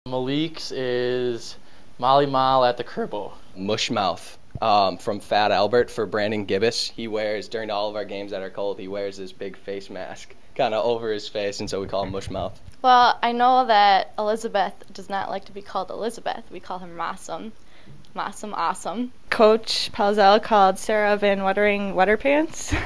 Malik's is Molly Mall at the Cribble. Mushmouth from Fat Albert for Brandon Gibbous. He wears, during all of our games that are cold, he wears this big face mask kind of over his face, and so we call him Mushmouth. Well, I know that Elizabeth does not like to be called Elizabeth. We call her Mossum. Mossum Awesome. Coach Palzel called Sarah Van Wettering Wetter Pants.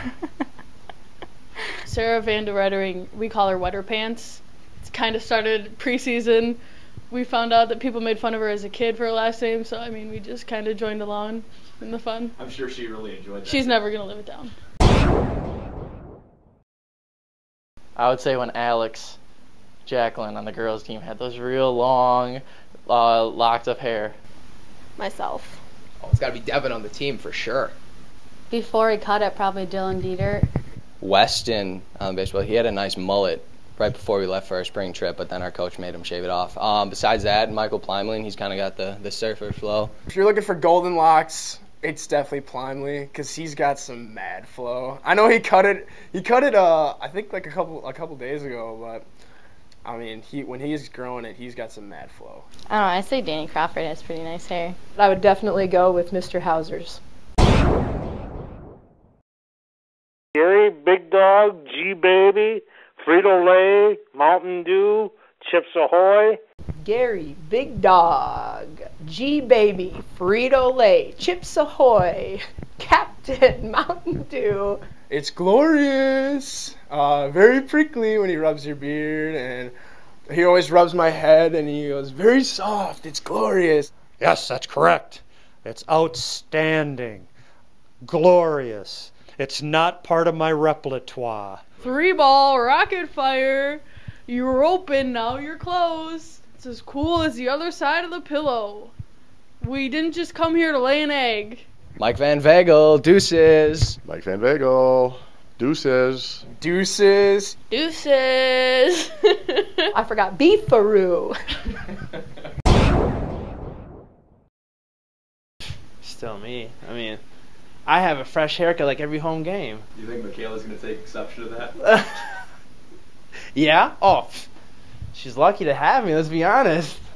Sarah Van de Wettering, we call her Wetter Pants. It's kind of started preseason. We found out that people made fun of her as a kid for her last name, so I mean, we just kind of joined along in the fun. I'm sure she really enjoyed that. She's never going to live it down. I would say when Alex Jacqueline on the girls' team had those real long, locked up hair. Myself. Oh, it's got to be Devin on the team for sure. Before he cut it, probably Dylan Dieter. Weston on baseball, he had a nice mullet right before we left for our spring trip, but then our coach made him shave it off. Besides that, Michael Plymley, he's kind of got the surfer flow. If you're looking for golden locks, it's definitely Plymley because he's got some mad flow. I know he cut it. I think like a couple days ago, but I mean, when he's growing it, he's got some mad flow. I don't know, I say Danny Crawford has pretty nice hair. I would definitely go with Mr. Hauser's. Gary, Big Dog, G-Baby, Frito-Lay, Mountain Dew, Chips Ahoy. Gary, Big Dog, G-Baby, Frito-Lay, Chips Ahoy, Captain, Mountain Dew. It's glorious. Very prickly when he rubs your beard, and he always rubs my head, and he goes, very soft. It's glorious. Yes, that's correct. It's outstanding. Glorious. It's not part of my repertoire. 3-ball, rocket fire. You were open, now you're closed. It's as cool as the other side of the pillow. We didn't just come here to lay an egg. Mike Van Vagel, deuces. Mike Van Vagel, deuces. Deuces. Deuces. I forgot Beefaroo. Still me. I mean, I have a fresh haircut like every home game. Do you think Michaela's going to take exception to that? Yeah? Oh, she's lucky to have me, let's be honest.